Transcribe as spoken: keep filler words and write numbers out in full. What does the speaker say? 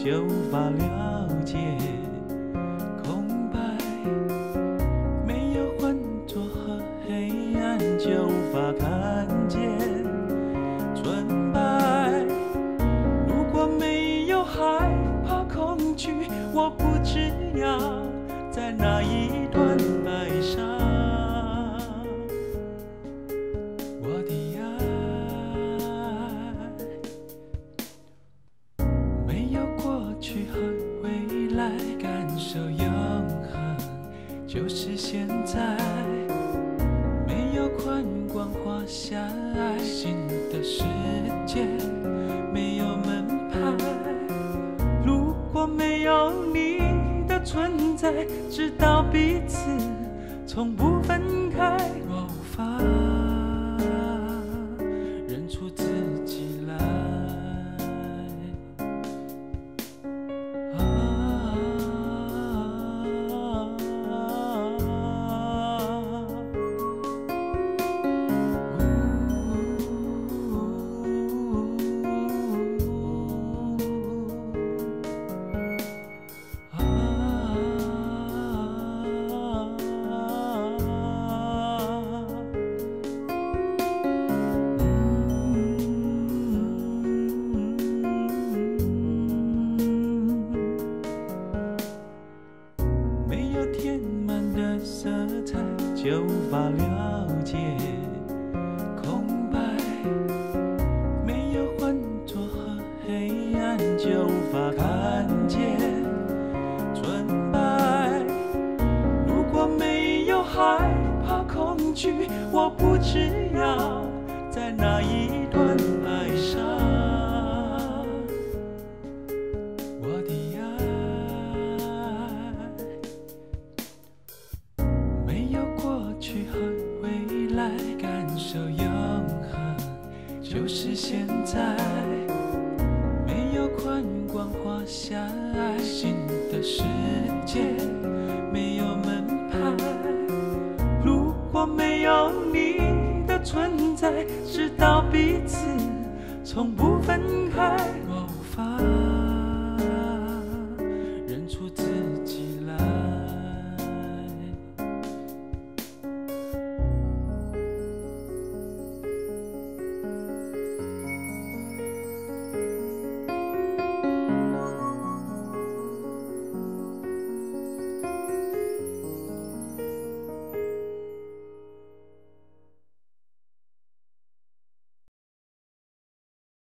就无法了解。空白，没有浑浊和黑暗，就无法看见纯白。如果没有害怕恐惧，我不知要在哪一段哀伤。我的爱没有过去和未来，感受永恒就是现在。没有宽广或狭隘，新的世界没有门牌。如果没有你的存在，直到彼此从不分开，我无法认出自己来。没有填满的色彩，就无法了解空白。没有浑浊和黑暗，就无法看见纯白。如果没有害怕恐惧，我不知要在哪一段哀伤。我的没有过去和未来，感受永恒就是现在。没有宽广或狭隘，新的世界没有门牌。如果没有你的存在，直到彼此从不分开，